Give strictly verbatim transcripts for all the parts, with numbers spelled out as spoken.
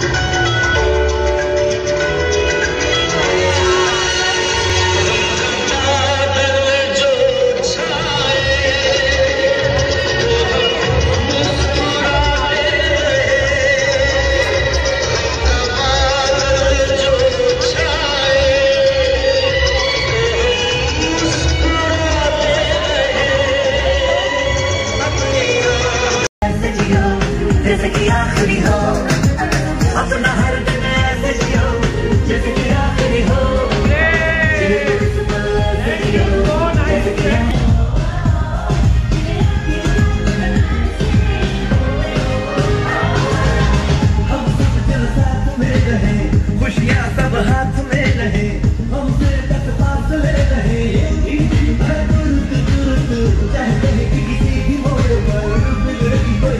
जैसे कि आखिरी हो अपना हर दिन ऐसे जियो जैसे कि आखिरी हो हम सब दिल साथ में रहे खुशियाँ सब हाथ में रहे हमसे तक फासले रहे चाहते हैं कि किसी भी मोड़ पर कोई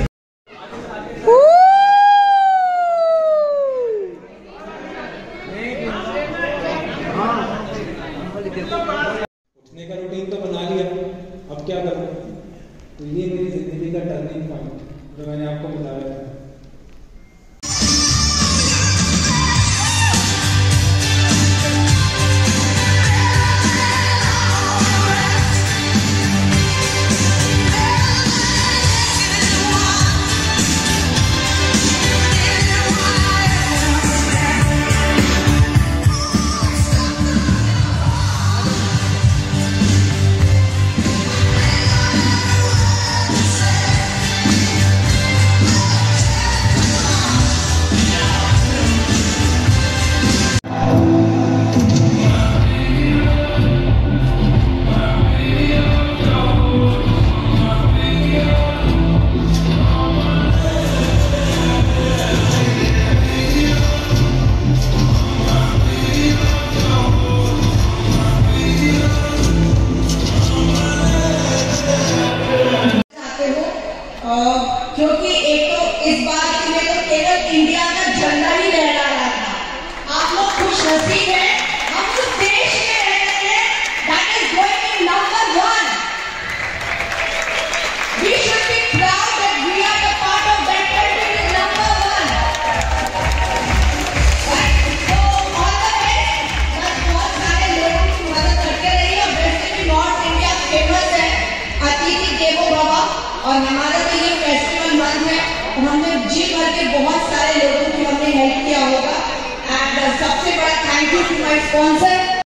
उठने का रूटीन तो बना लिया, अब क्या करूं? तो ये मेरी जिंदगी का टर्निंग पॉइंट जो मैंने आपको बताया था। क्योंकि एक तो इस बार में तो केवल इंडिया का झंडा ही लहरा रहा था। आप लोग खुश नसीब हैं, हम उस देश में रहते हैं that is going in number one. We should be proud that we are the part of that country with number one. Right? So all the best. बस बहुत सारे लोगों की मदद करते रहिए और वैसे भी नॉर्थ इंडिया फेमस है अतिथि देवो भव और हमारा तो ये फेस्टिवल मंथ है और हमने जी भर के बहुत सारे लोगों की हमने हेल्प किया होगा एंड सबसे बड़ा thank you to my sponsor